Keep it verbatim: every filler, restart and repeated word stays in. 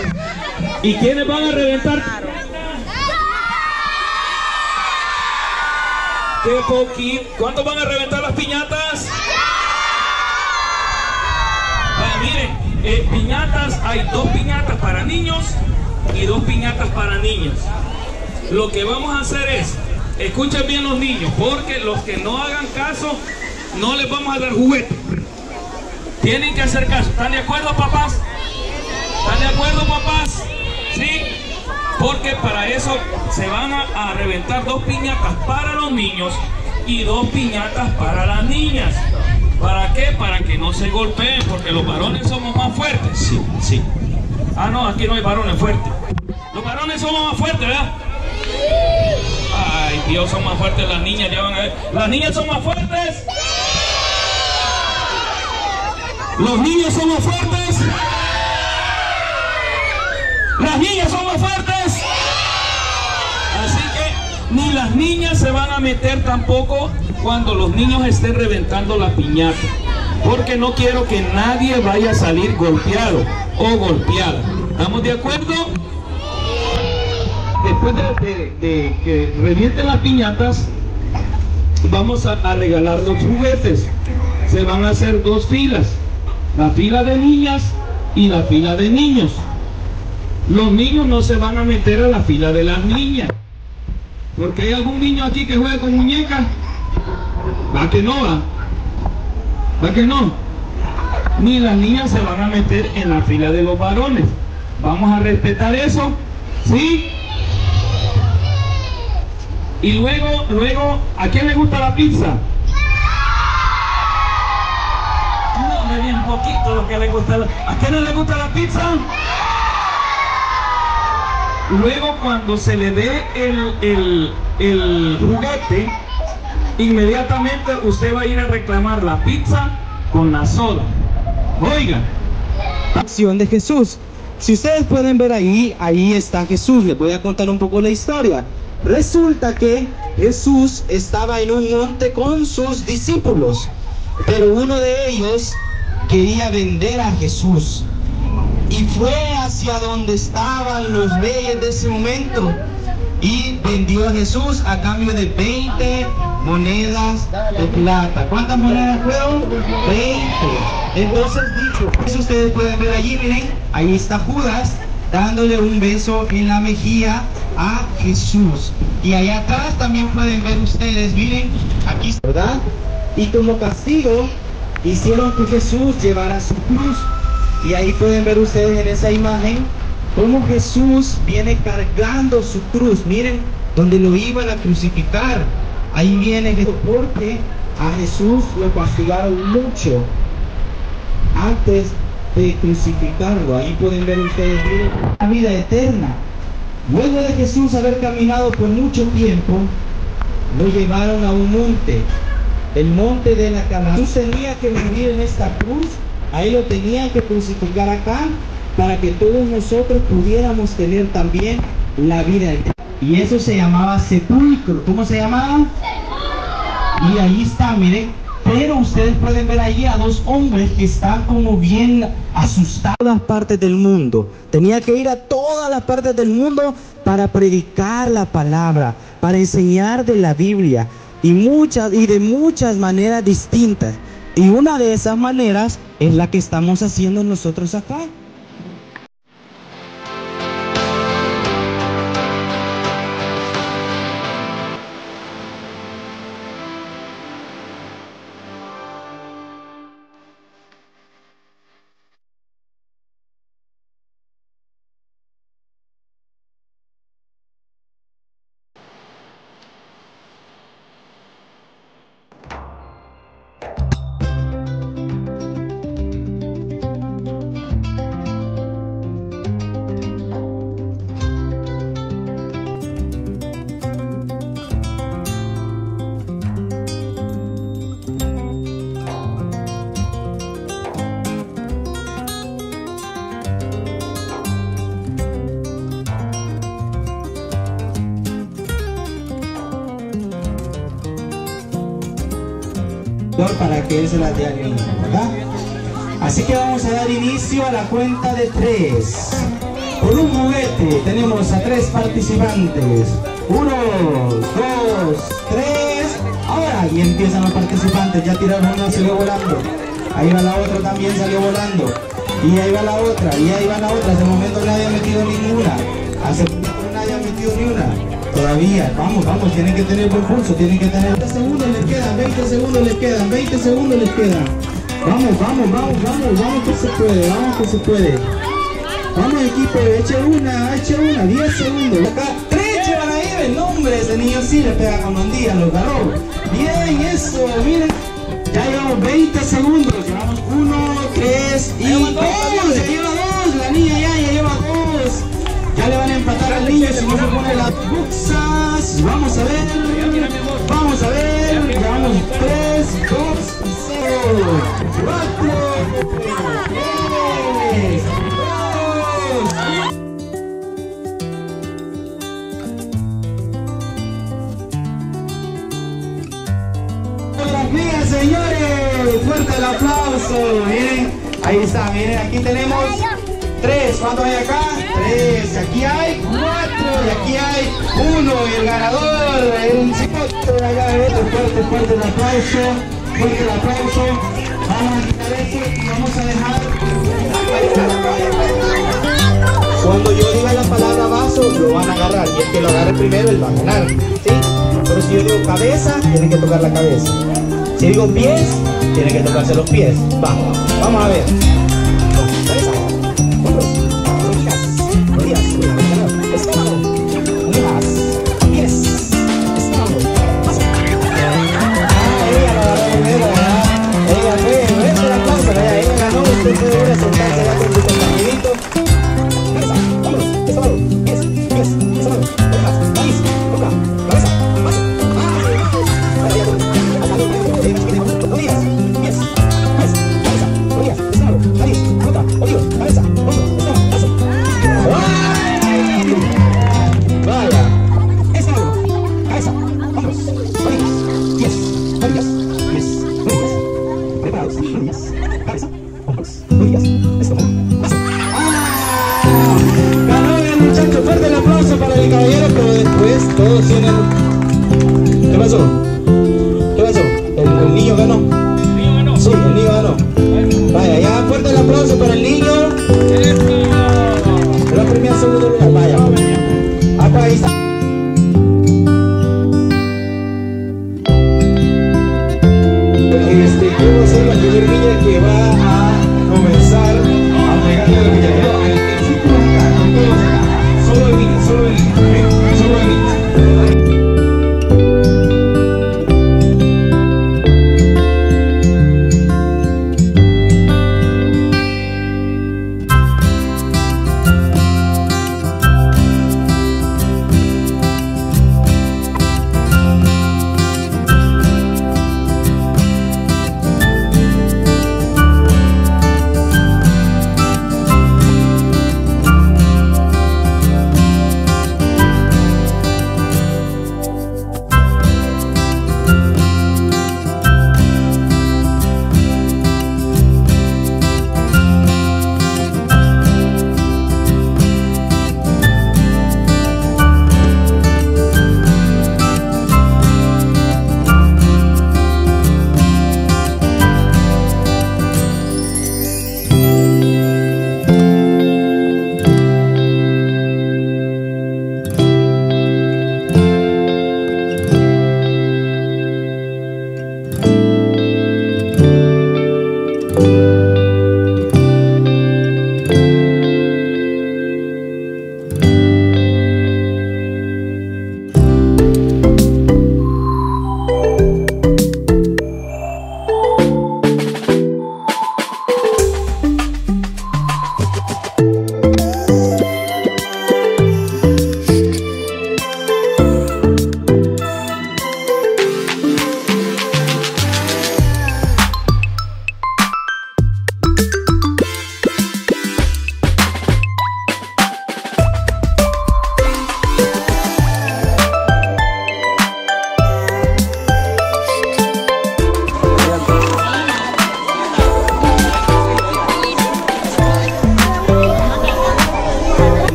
¿Y quiénes van a reventar? ¿Qué poquito? ¿Cuántos van a reventar las piñatas? Ah, miren, eh, piñatas, hay dos piñatas para niños y dos piñatas para niñas. Lo que vamos a hacer es, escuchen bien los niños, porque los que no hagan caso, no les vamos a dar juguete. Tienen que hacer caso. ¿Están de acuerdo, papás? ¿Están de acuerdo, papás? ¿Sí? Porque para eso se van a, a reventar dos piñatas para los niños y dos piñatas para las niñas. ¿Para qué? Para que no se golpeen, porque los varones somos más fuertes. Sí, sí. Ah, no, aquí no hay varones fuertes. Los varones somos más fuertes, ¿verdad? Ay, Dios, son más fuertes las niñas, ya van a ver. ¿Las niñas son más fuertes? ¿Los niños son más fuertes? ¿Las niñas son más fuertes? Así que ni las niñas se van a meter tampoco cuando los niños estén reventando la piñata, porque no quiero que nadie vaya a salir golpeado o golpeada. ¿Estamos de acuerdo? Después de, de, de que revienten las piñatas, vamos a, a regalar los juguetes. Se van a hacer dos filas, la fila de niñas y la fila de niños. Los niños no se van a meter a la fila de las niñas, porque hay algún niño aquí que juega con muñecas. ¿Va que no va? ¿Va que no? Ni las niñas se van a meter en la fila de los varones. Vamos a respetar eso, ¿sí? Y luego, luego, ¿a quién le gusta la pizza? No, me bien poquito lo que le gusta. La... ¿A quién no le gusta la pizza? Luego, cuando se le dé el, el, el juguete, inmediatamente usted va a ir a reclamar la pizza con la soda. Oigan. Acción de Jesús. Si ustedes pueden ver ahí, ahí está Jesús. Les voy a contar un poco la historia. Resulta que Jesús estaba en un monte con sus discípulos, pero uno de ellos quería vender a Jesús y fue hacia donde estaban los reyes de ese momento y vendió a Jesús a cambio de veinte monedas de plata. ¿Cuántas monedas fueron? veinte. Entonces dicho, eso ustedes pueden ver allí, miren, ahí está Judas dándole un beso en la mejilla a Jesús. Y allá atrás también pueden ver ustedes, miren, aquí está, ¿verdad? Y como castigo hicieron que Jesús llevara su cruz. Y ahí pueden ver ustedes en esa imagen cómo Jesús viene cargando su cruz. Miren, donde lo iban a crucificar. Ahí viene Jesús, porque a Jesús lo castigaron mucho antes de crucificarlo. Ahí pueden ver ustedes, miren, la vida eterna. Luego de Jesús haber caminado por mucho tiempo, lo llevaron a un monte, el monte de la Canaán. Jesús tenía que morir en esta cruz. Ahí lo tenían que crucificar acá, para que todos nosotros pudiéramos tener también la vida eterna. Y eso se llamaba sepulcro. ¿Cómo se llamaba? Y ahí está, miren. Pero ustedes pueden ver allí a dos hombres que están como bien asustados. Todas partes del mundo. Tenía que ir a todas las partes del mundo para predicar la palabra, para enseñar de la Biblia, y muchas y de muchas maneras distintas. Y una de esas maneras es la que estamos haciendo nosotros acá. Para que él se las dé al niño, ¿verdad? Así que vamos a dar inicio a la cuenta de tres. con un juguete. Tenemos a tres participantes. Uno, dos, tres. Ahora, y empiezan los participantes. Ya tiraron una, salió volando. Ahí va la otra, también salió volando. Y ahí va la otra, y ahí va la otra. Hasta el momento nadie ha metido ninguna. Hace el momento nadie ha metido ni una. Todavía, vamos, vamos, tienen que tener buen pulso, tienen que tener... veinte segundos les quedan, veinte segundos les quedan, veinte segundos les quedan. Vamos, vamos, vamos, vamos, vamos que se puede, vamos que se puede. Vamos equipo, eche una, eche una, diez segundos. Acá, tres llevan ahí, el nombre, ese niño sí le pega con mandía, lo agarró. Bien, eso, miren. Ya llevamos veinte segundos, llevamos uno, tres y dos. Ya lleva dos, la niña ya, ya lleva dos. Ya le van a empatar al niño si no se pone las boxas. Vamos a ver, vamos a ver. Llevamos tres, dos, cero, cuatro, tres, dos. Bien, señores, fuerte el aplauso. Miren, ahí está, miren, aquí tenemos tres. ¿Cuántos hay acá? Tres. Aquí hay cuatro y aquí hay uno. Y el ganador, el chicote de allá de otro. Fuerte, fuerte el aplauso. Fuerte el aplauso. Vamos a quitar esto y vamos a dejar. Cuando yo diga la palabra vaso, lo van a agarrar. Y el que lo agarre primero, él va a ganar. ¿Sí? Pero si yo digo cabeza, tienen que tocar la cabeza. Si digo pies, tienen que tocarse los pies. Vamos, vamos a ver.